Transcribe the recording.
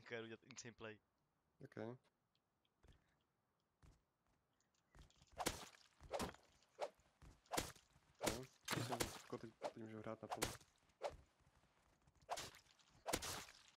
teďka jdu dělat insane play. Okay. No, teď můžu hrát naplno.